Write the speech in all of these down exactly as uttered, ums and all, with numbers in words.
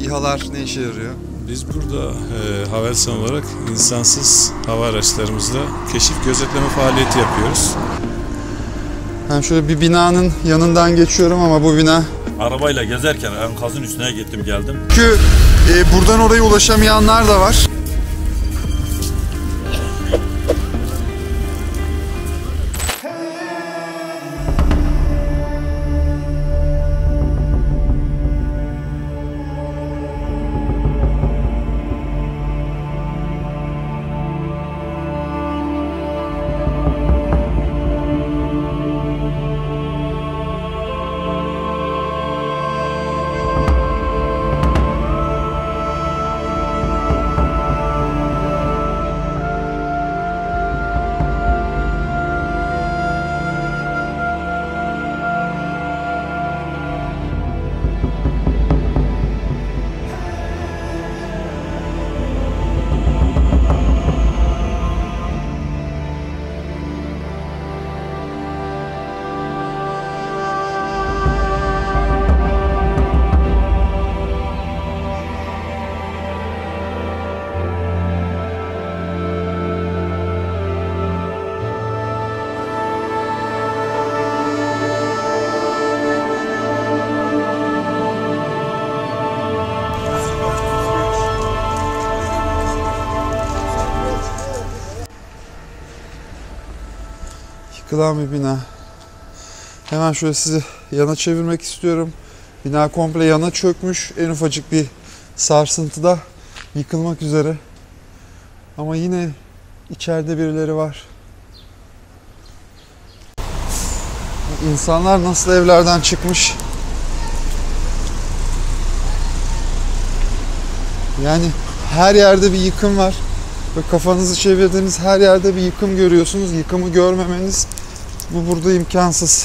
İHA'lar ne işe yarıyor? Biz burada e, Havelsan olarak insansız hava araçlarımızla keşif gözetleme faaliyeti yapıyoruz. Ben şöyle bir binanın yanından geçiyorum ama bu bina... Arabayla gezerken enkazın üstüne gittim geldim. Çünkü e, buradan oraya ulaşamayanlar da var. Yıkılan bir bina. Hemen şöyle sizi yana çevirmek istiyorum. Bina komple yana çökmüş. En ufacık bir sarsıntıda yıkılmak üzere. Ama yine içeride birileri var. İnsanlar nasıl evlerden çıkmış? Yani her yerde bir yıkım var. Ve kafanızı çevirdiğiniz her yerde bir yıkım görüyorsunuz. Yıkımı görmemeniz bu burada imkansız.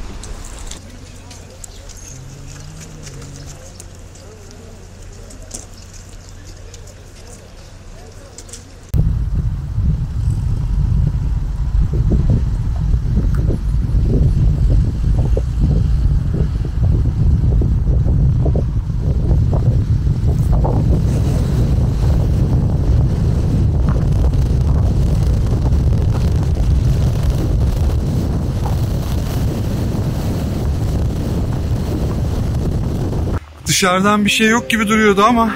Dışarıdan bir şey yok gibi duruyordu ama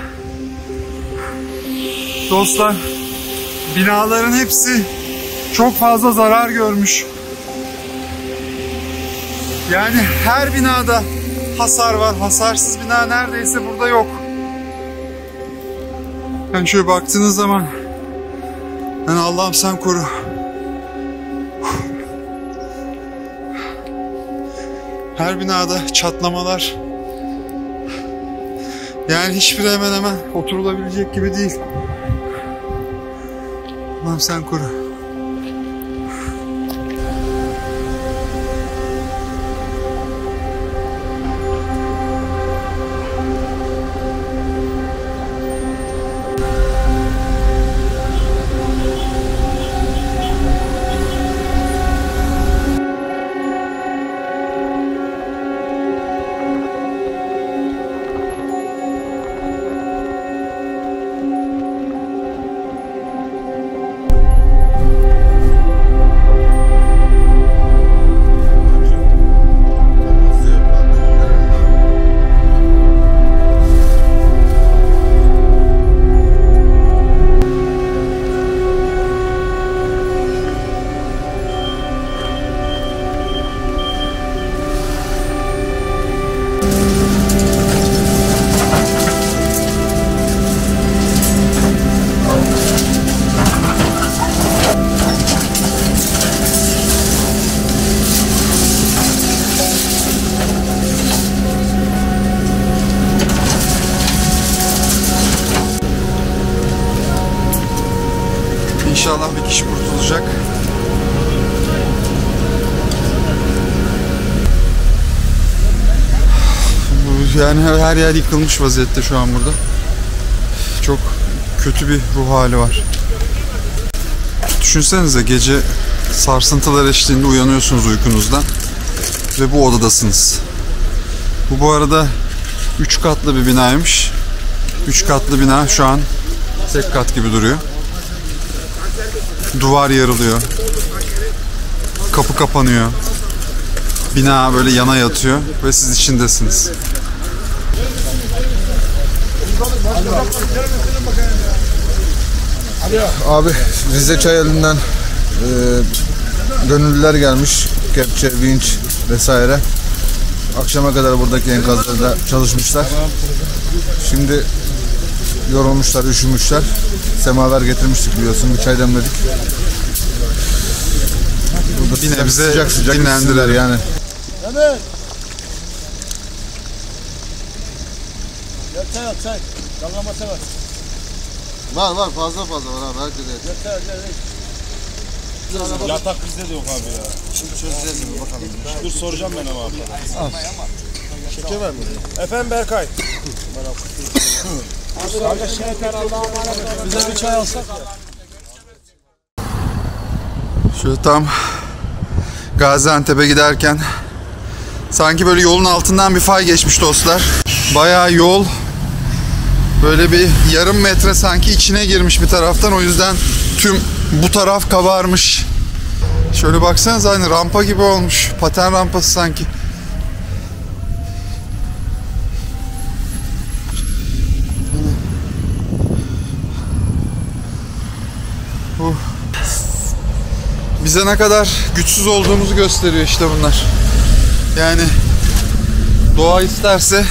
dostlar, binaların hepsi çok fazla zarar görmüş. Yani her binada hasar var. Hasarsız bina neredeyse burada yok. Yani şöyle baktığınız zaman yani Allah'ım sen koru. Her binada çatlamalar. Yani hiçbiri hemen hemen oturulabilecek gibi değil. Allah'ım sen koru. İnşallah bir kişi kurtulacak. Yani her yer yıkılmış vaziyette şu an burada. Çok kötü bir ruh hali var. Düşünsenize, gece sarsıntılar eşliğinde uyanıyorsunuz uykunuzdan ve bu odadasınız. Bu bu arada üç katlı bir binaymış. Üç katlı bina şu an tek kat gibi duruyor. Duvar yarılıyor. Kapı kapanıyor. Bina böyle yana yatıyor ve siz içindesiniz. Abi Rize Çayeli'nden e, gönüllüler gelmiş. Kepçe, vinç vesaire. Akşama kadar buradaki enkazlarda çalışmışlar. Şimdi yorulmuşlar, üşümüşler. Semaver getirmiştik biliyorsun. Bir çay demledik. Burada Bir nebze sıcak sıcak dinlendiler içsinler yani. Evet. Gel çay al çay. Dalgamasa var. Var var fazla fazla var abi herkese. Gel çay al gel. Yatak bizde de yok abi ya. Şimdi çözeceğiz mi bakalım. Dur soracağım ben ama abi. Şeker var mı? Efendim Berkay. Bize bir çay alsak. Şöyle tam Gaziantep'e giderken sanki böyle yolun altından bir fay geçmiş dostlar. Bayağı yol böyle bir yarım metre sanki içine girmiş bir taraftan, o yüzden tüm bu taraf kabarmış. Şöyle baksanıza, aynı rampa gibi olmuş. Paten rampası sanki. Uh. Bize ne kadar güçsüz olduğumuzu gösteriyor işte bunlar. Yani doğa isterse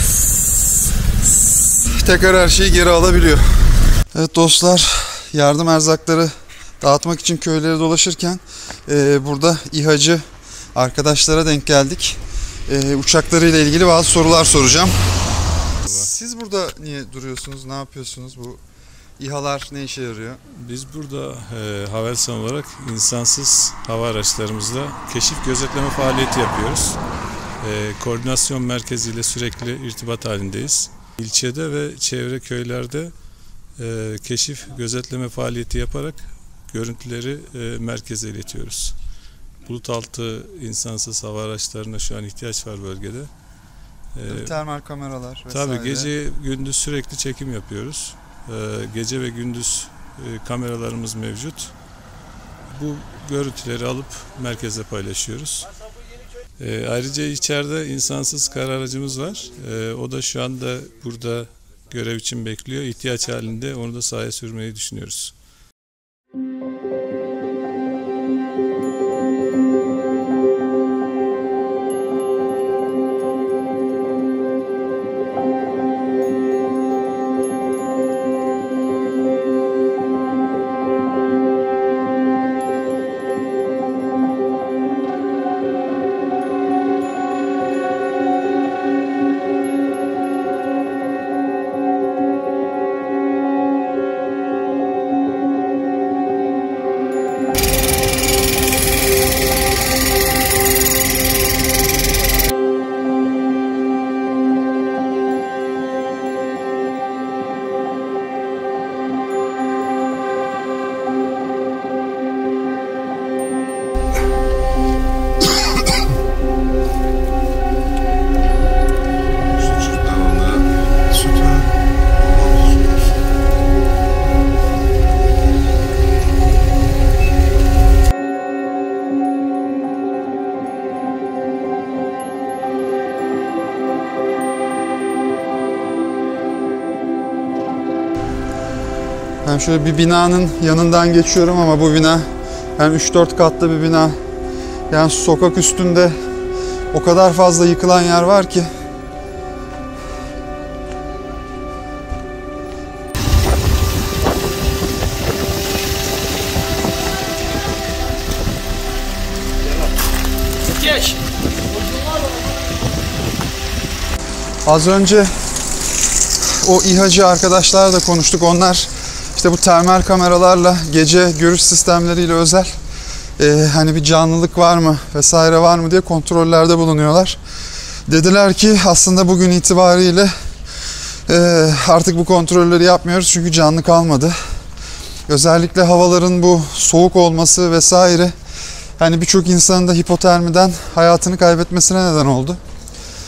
tekrar her şeyi geri alabiliyor. Evet dostlar, yardım erzakları dağıtmak için köylere dolaşırken e, burada İHA'cı arkadaşlara denk geldik. E, uçaklarıyla ilgili bazı sorular soracağım. Siz burada niye duruyorsunuz? Ne yapıyorsunuz? Bu İHA'lar ne işe yarıyor? Biz burada e, Havelsan olarak insansız hava araçlarımızla keşif gözetleme faaliyeti yapıyoruz. E, koordinasyon merkeziyle sürekli irtibat halindeyiz. İlçede ve çevre köylerde e, keşif gözetleme faaliyeti yaparak görüntüleri e, merkeze iletiyoruz. Bulut altı insansız hava araçlarına şu an ihtiyaç var bölgede. E, Termal kameralar vesaire. tabii gece gündüz sürekli çekim yapıyoruz. E, gece ve gündüz e, kameralarımız mevcut. Bu görüntüleri alıp merkeze paylaşıyoruz. E, ayrıca içeride insansız kara aracımız var. E, o da şu anda burada görev için bekliyor. İhtiyaç halinde onu da sahaya sürmeyi düşünüyoruz. Ben şöyle bir binanın yanından geçiyorum ama bu bina yani üç dört katlı bir bina. Yani sokak üstünde o kadar fazla yıkılan yer var ki. Geç. Az önce o İHA'cı arkadaşlarla da konuştuk. Onlar işte bu termal kameralarla, gece görüş sistemleriyle özel e, hani bir canlılık var mı vesaire var mı diye kontrollerde bulunuyorlar. Dediler ki aslında bugün itibariyle e, artık bu kontrolleri yapmıyoruz çünkü canlı kalmadı. Özellikle havaların bu soğuk olması vesaire hani birçok insanın da hipotermiden hayatını kaybetmesine neden oldu.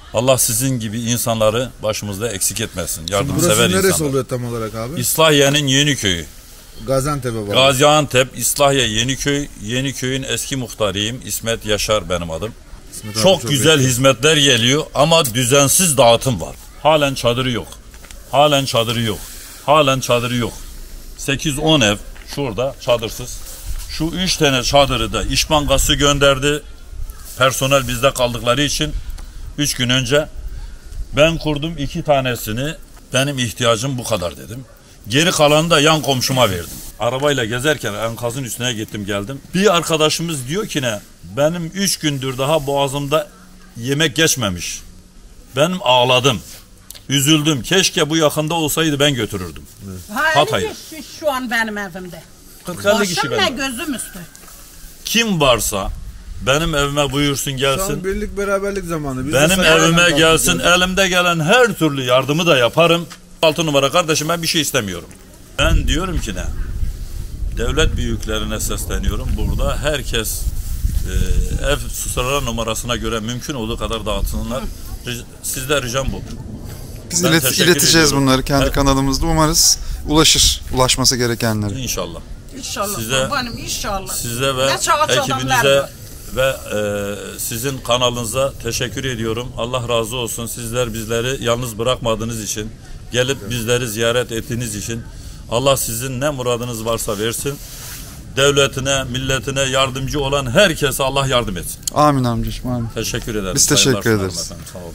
Allah sizin gibi insanları başımızda eksik etmesin. Yardımsever Burası neresi insanlar. oluyor tam olarak abi? İslahiye'nin Yeniköy'ü. Gaziantep'e bağlı. Gaziantep, İslahiye, Yeniköy. Yeniköy'ün eski muhtarıyım. İsmet Yaşar benim adım. İsmet abi Çok, güzel bekliyor. hizmetler geliyor ama düzensiz dağıtım var. Halen çadırı yok. Halen çadırı yok. Halen çadırı yok. sekiz on ev şurada çadırsız. Şu üç tane çadırı da İş Bankası gönderdi. Personel bizde kaldıkları için üç gün önce ben kurdum iki tanesini. Benim ihtiyacım bu kadar dedim. Geri kalanı da yan komşuma verdim. Arabayla gezerken enkazın üstüne gittim geldim. Bir arkadaşımız diyor ki ne? Benim üç gündür daha boğazımda yemek geçmemiş. Benim ağladım. Üzüldüm. Keşke bu yakında olsaydı ben götürürdüm. Hatay'ı. Hayır, şu, şu an benim evimde. kırk elli kişi Başım ve benim. gözüm üstü. Kim varsa benim evime buyursun Şu gelsin. an birlik beraberlik zamanı. Biz de Benim sana evime yardım gelsin. ediyoruz. Elimde gelen her türlü yardımı da yaparım. Altı numara kardeşim, ben bir şey istemiyorum. Ben diyorum ki ne? Devlet büyüklerine sesleniyorum. Burada herkes e, ev sıra numarasına göre mümkün olduğu kadar dağıtsınlar. Ric- Sizden ricam bu. Biz Ben ilet- teşekkür ileteceğiz ediyorum. bunları kendi Evet. kanalımızda. Umarız ulaşır. Ulaşması gerekenlere. İnşallah. İnşallah. Size- Kurbanım inşallah. Size ve Ne çağaç adamlar ekibinize var. ve e, sizin kanalınıza teşekkür ediyorum. Allah razı olsun. Sizler bizleri yalnız bırakmadığınız için, gelip bizleri ziyaret ettiğiniz için Allah sizin ne muradınız varsa versin. Devletine, milletine yardımcı olan herkese Allah yardım etsin. Amin amcacığım, amin. Teşekkür ederim. Biz teşekkür Saygılar sunarım ederiz. efendim. Sağ olun.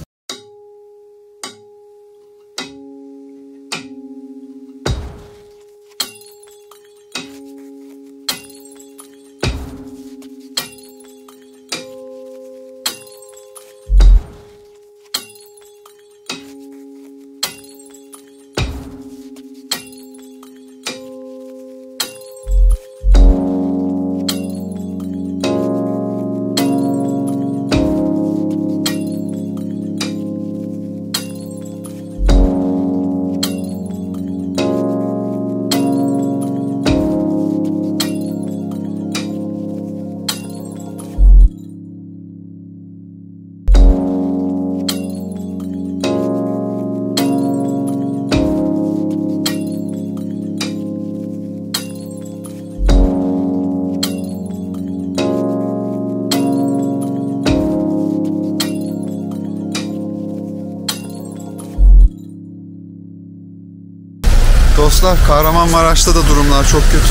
Dostlar, Kahramanmaraş'ta da durumlar çok kötü.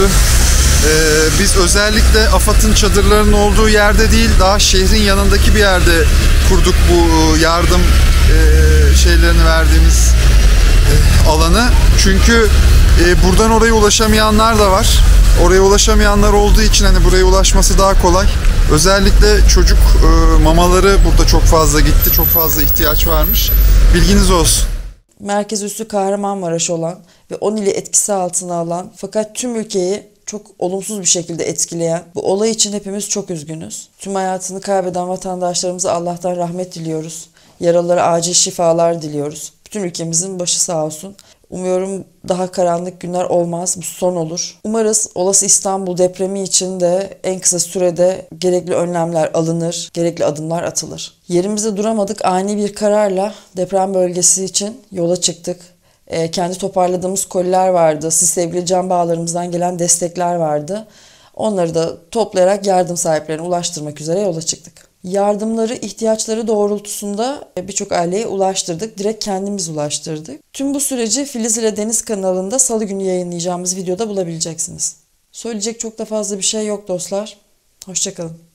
Ee, biz özellikle AFAD'ın çadırlarının olduğu yerde değil, daha şehrin yanındaki bir yerde kurduk bu yardım e, şeylerini verdiğimiz e, alanı. Çünkü e, buradan oraya ulaşamayanlar da var. Oraya ulaşamayanlar olduğu için hani buraya ulaşması daha kolay. Özellikle çocuk e, mamaları burada çok fazla gitti, çok fazla ihtiyaç varmış. Bilginiz olsun. Merkez üssü Kahramanmaraş olan ve on ili etkisi altına alan fakat tüm ülkeyi çok olumsuz bir şekilde etkileyen bu olay için hepimiz çok üzgünüz. Tüm hayatını kaybeden vatandaşlarımıza Allah'tan rahmet diliyoruz. Yaralılara acil şifalar diliyoruz. Bütün ülkemizin başı sağ olsun. Umuyorum daha karanlık günler olmaz, bu son olur. Umarız olası İstanbul depremi için de en kısa sürede gerekli önlemler alınır, gerekli adımlar atılır. Yerimizde duramadık, ani bir kararla deprem bölgesi için yola çıktık. E, kendi toparladığımız koliler vardı, siz sevgili can bağlarımızdan gelen destekler vardı. Onları da toplayarak yardım sahiplerine ulaştırmak üzere yola çıktık. Yardımları, ihtiyaçları doğrultusunda birçok aileye ulaştırdık. Direkt kendimiz ulaştırdık. Tüm bu süreci Filiz ile Deniz kanalında salı günü yayınlayacağımız videoda bulabileceksiniz. Söyleyecek çok da fazla bir şey yok dostlar. Hoşça kalın.